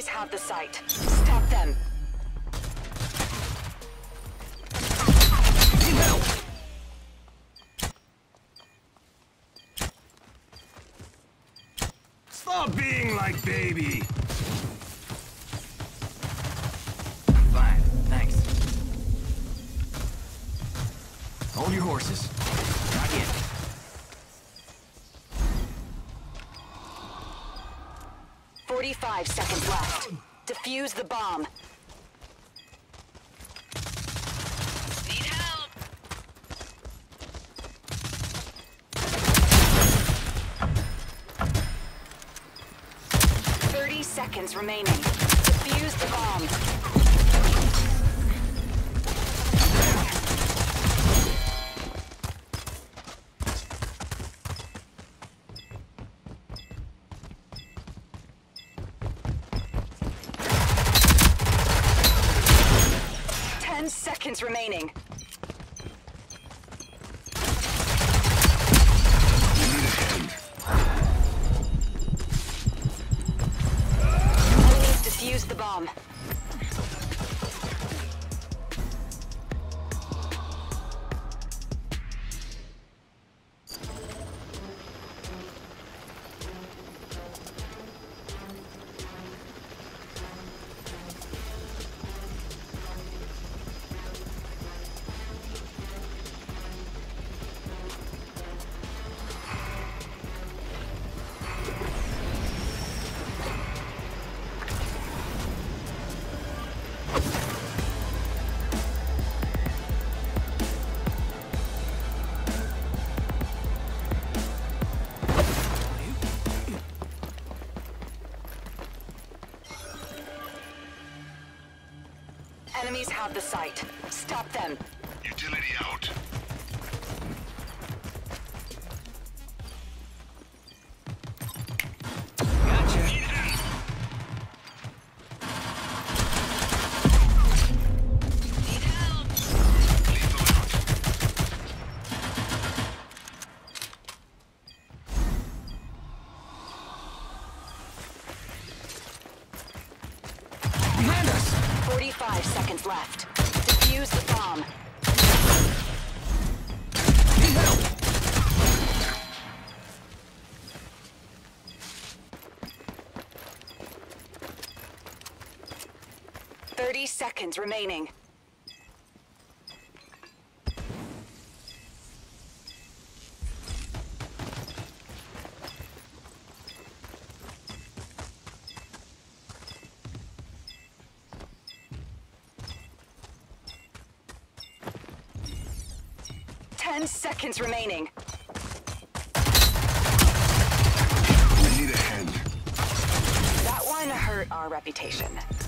Enemies have the site. Stop them. Need help! Stop being like baby! Fine, thanks. Hold your horses. Not yet. "45 seconds left. Defuse the bomb. Need help! 30 seconds remaining. Defuse the bomb. Seconds remaining. Enemies defused the bomb. Enemies have the site. Stop them. Utility out. Gotcha. Need help! Lethal out. Behind us! 45 seconds left. Defuse the bomb. Need help! Thirty seconds remaining. Ten seconds remaining. I need a hand. That one hurt our reputation.